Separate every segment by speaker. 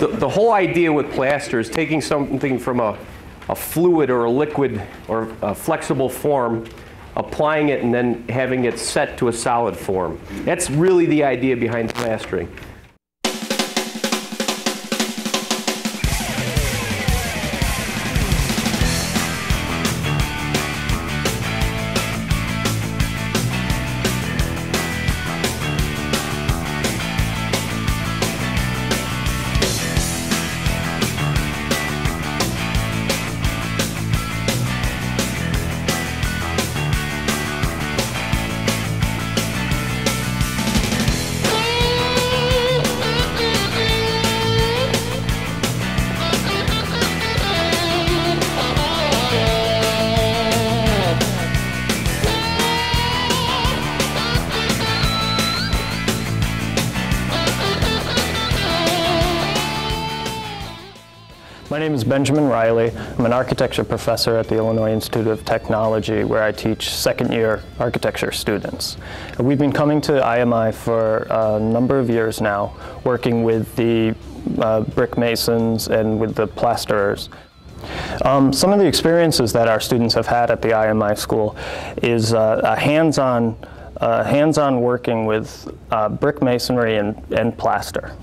Speaker 1: the whole idea with plaster is taking something from a fluid or a liquid or a flexible form, applying it, and then having it set to a solid form. That's really the idea behind plastering.
Speaker 2: My name is Benjamin Riley. I'm an architecture professor at the Illinois Institute of Technology, where I teach second-year architecture students. We've been coming to IMI for a number of years now, working with the brick masons and with the plasterers. Some of the experiences that our students have had at the IMI school is a hands-on working with brick masonry and plaster.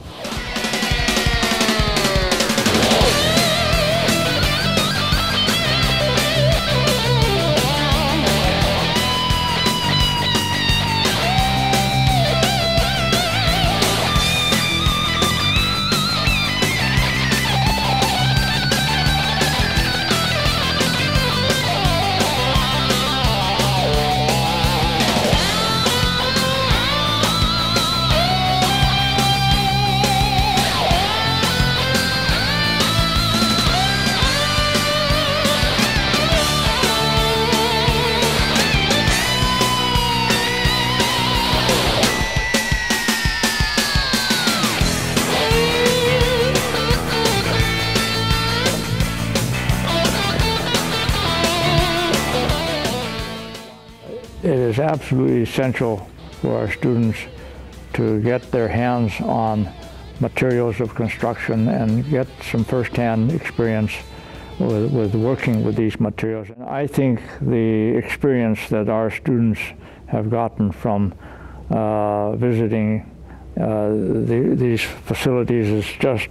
Speaker 3: It is absolutely essential for our students to get their hands on materials of construction and get some first-hand experience with working with these materials. And I think the experience that our students have gotten from visiting these facilities is just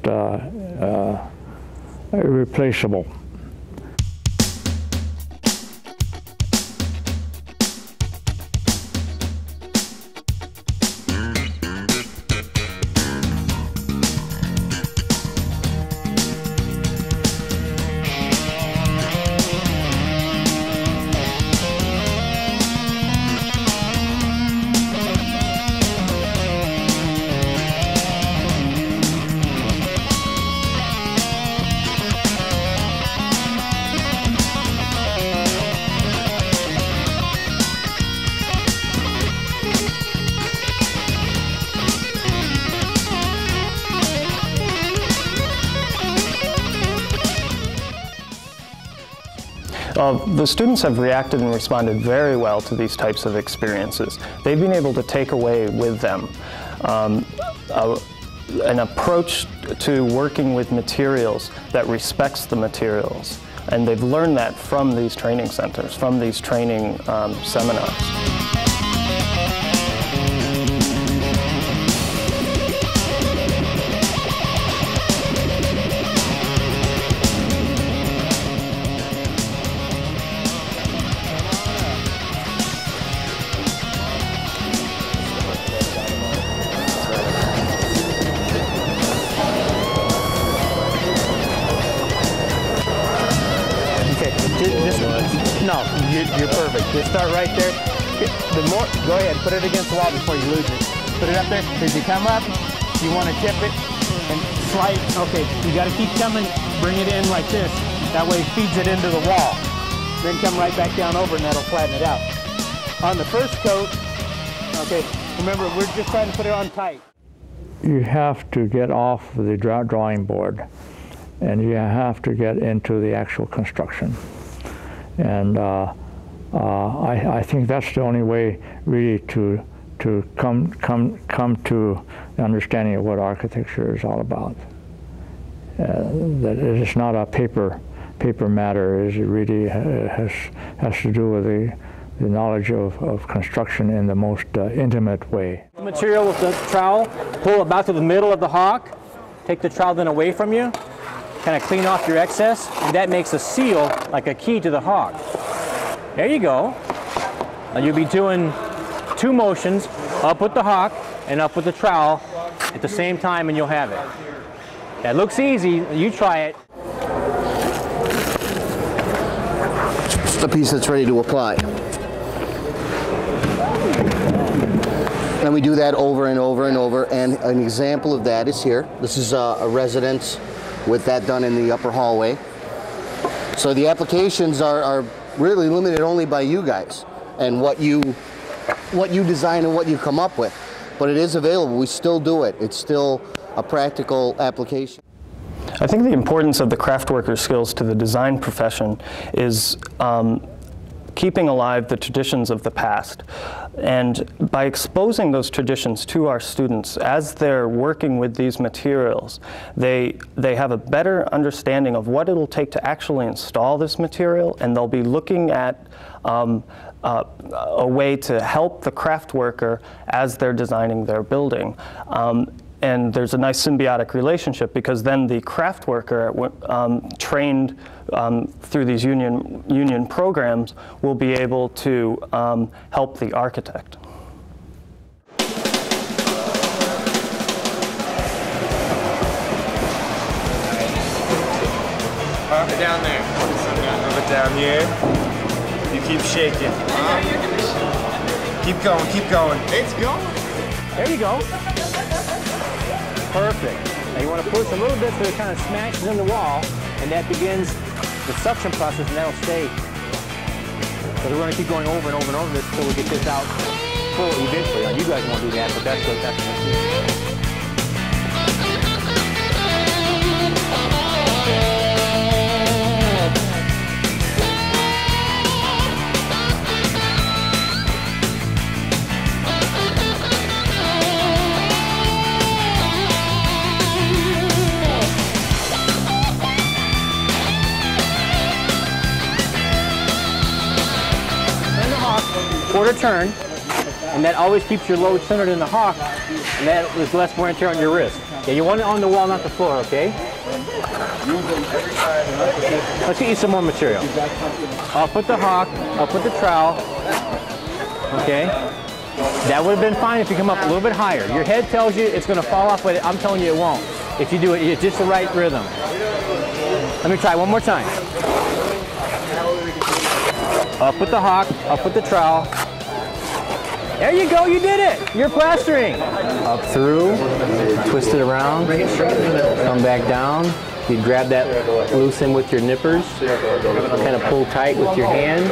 Speaker 3: irreplaceable.
Speaker 2: The students have reacted and responded very well to these types of experiences. They've been able to take away with them an approach to working with materials that respects the materials. And they've learned that from these training centers, from these training seminars.
Speaker 4: No, you're perfect. Just start right there. Go ahead, put it against the wall before you lose it. Put it up there. As you come up, you want to tip it and slide. Okay, you got to keep coming. Bring it in like this. That way it feeds it into the wall. Then come right back down over and that'll flatten it out. On the first coat, okay, remember we're just trying to put it on tight.
Speaker 3: You have to get off the drawing board and you have to get into the actual construction. And I think that's the only way really to come to the understanding of what architecture is all about. that it is not a paper matter. It really has to do with the knowledge of construction in the most intimate way.
Speaker 4: The material with the trowel, pull it back to the middle of the hawk, take the trowel then away from you, kind of clean off your excess, and that makes a seal like a key to the hawk. There you go. Now you'll be doing 2 motions, up with the hawk and up with the trowel at the same time, and you'll have it. That looks easy. You try it.
Speaker 5: The piece that's ready to apply. And we do that over and over and over, and an example of that is here. This is a residence with that done in the upper hallway. So the applications are really limited only by you guys and what you design and what you come up with. But it is available. We still do it. It's still a practical application.
Speaker 2: I think the importance of the craft worker skills to the design profession is keeping alive the traditions of the past. And by exposing those traditions to our students as they're working with these materials, they have a better understanding of what it'll take to actually install this material, and they'll be looking at a way to help the craft worker as they're designing their building. And there's a nice symbiotic relationship, because then the craft worker trained through these union programs will be able to help the architect.
Speaker 6: Park it down there. Move it down here. You keep shaking. Keep going, keep going. It's going.
Speaker 4: There you go. Perfect. Now you want to push a little bit so it kind of smashes in the wall, and that begins the suction process, and that'll stay. So we're going to keep going over and over and over this until we get this out full eventually. Now you guys won't do that, but that's what we'll do. Quarter turn, and that always keeps your load centered in the hawk, and that is less wear and tear on your wrist. Yeah, you want it on the wall, not the floor, okay? Let's get you some more material. Up with the hawk, up with the trowel, okay? That would have been fine if you come up a little bit higher. Your head tells you it's going to fall off, but I'm telling you it won't. If you do it, it's just the right rhythm. Let me try one more time. Up with the hawk, up with the trowel. There you go, you did it! You're plastering. Up through, twist it around, come back down. You grab that loose end with your nippers, kind of pull tight with your hand.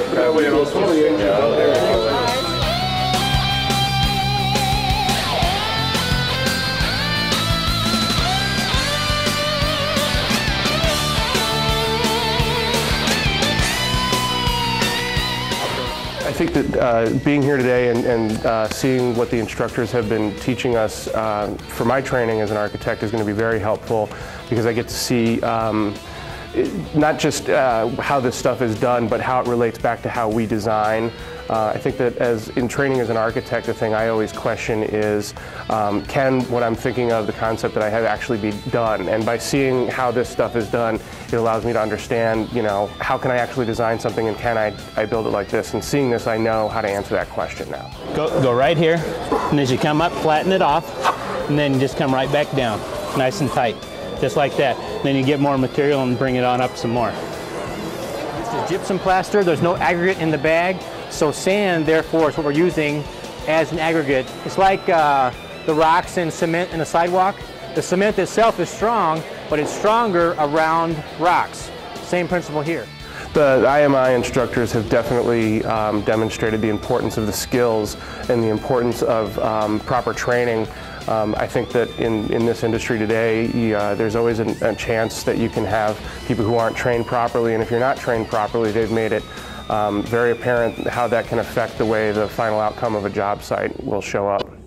Speaker 7: I think that being here today and seeing what the instructors have been teaching us for my training as an architect is going to be very helpful, because I get to see not just how this stuff is done, but how it relates back to how we design. I think that as in training as an architect, the thing I always question is, can what I'm thinking of, the concept that I have, actually be done? And by seeing how this stuff is done, it allows me to understand, you know, how can I actually design something, and can I build it like this? And seeing this, I know how to answer that question now.
Speaker 4: Go right here, and as you come up, flatten it off, and then just come right back down, nice and tight, just like that. Then you get more material and bring it on up some more. This is gypsum plaster. There's no aggregate in the bag, so sand, therefore, is what we're using as an aggregate. It's like the rocks and cement in a sidewalk. The cement itself is strong, but it's stronger around rocks. Same principle here.
Speaker 7: The IMI instructors have definitely demonstrated the importance of the skills and the importance of proper training. I think that in this industry today, there's always a chance that you can have people who aren't trained properly, and if you're not trained properly, they've made it very apparent how that can affect the way the final outcome of a job site will show up.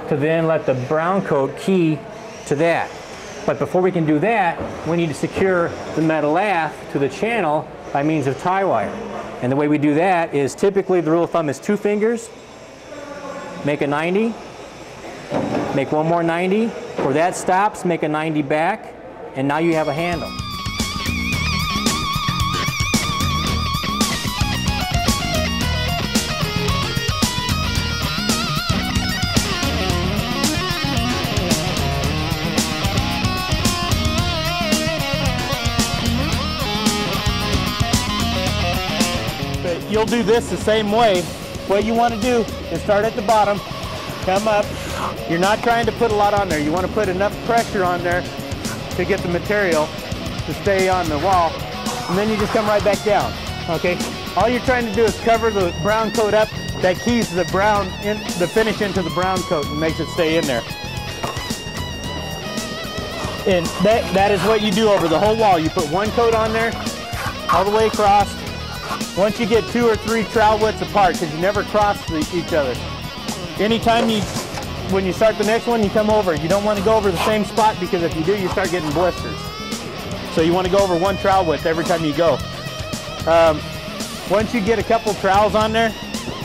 Speaker 4: to then let the brown coat key to that. But before we can do that, we need to secure the metal lath to the channel by means of tie wire. And the way we do that is typically the rule of thumb is 2 fingers, make a 90, make one more 90, where that stops, make a 90 back, and now you have a handle. You'll do this the same way. What you want to do is start at the bottom, come up. You're not trying to put a lot on there. You want to put enough pressure on there to get the material to stay on the wall, and then you just come right back down, okay? All you're trying to do is cover the brown coat up. That keys the brown, the finish into the brown coat and makes it stay in there. And that is what you do over the whole wall. You put one coat on there, all the way across. Once you get 2 or 3 trowel widths apart, because you never cross each other. Anytime when you start the next one, you come over. You don't want to go over the same spot, because if you do, you start getting blisters. So you want to go over 1 trowel width every time you go. Once you get a couple trowels on there,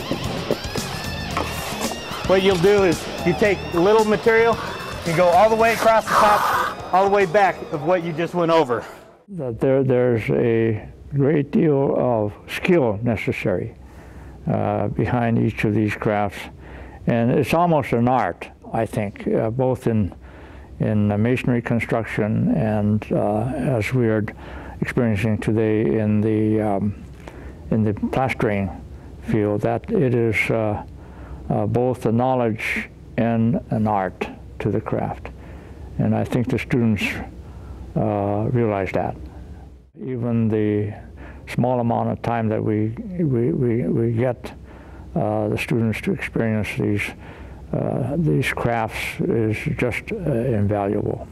Speaker 4: what you'll do is you take a little material, you go all the way across the top, all the way back of what you just went over.
Speaker 3: There's a great deal of skill necessary behind each of these crafts, and it's almost an art, I think, both in masonry construction and as we are experiencing today in the plastering field, that it is both a knowledge and an art to the craft, and I think the students realize that. Even the small amount of time that we get the students to experience these crafts is just invaluable.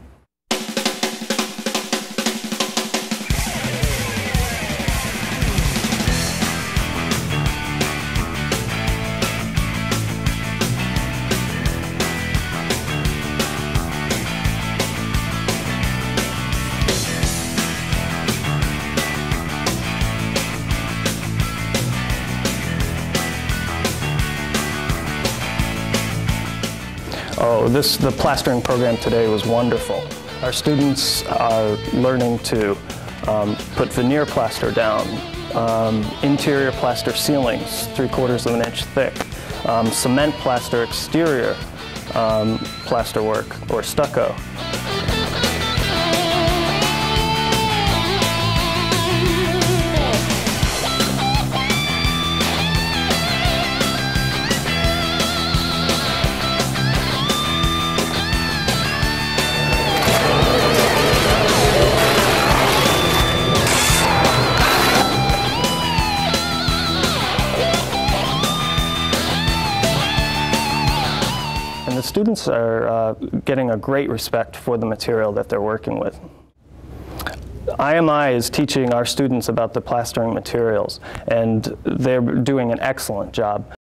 Speaker 2: Oh, the plastering program today was wonderful. Our students are learning to put veneer plaster down, interior plaster ceilings 3/4 of an inch thick, cement plaster exterior plaster work, or stucco. And the students are getting a great respect for the material that they're working with. IMI is teaching our students about the plastering materials, and they're doing an excellent job.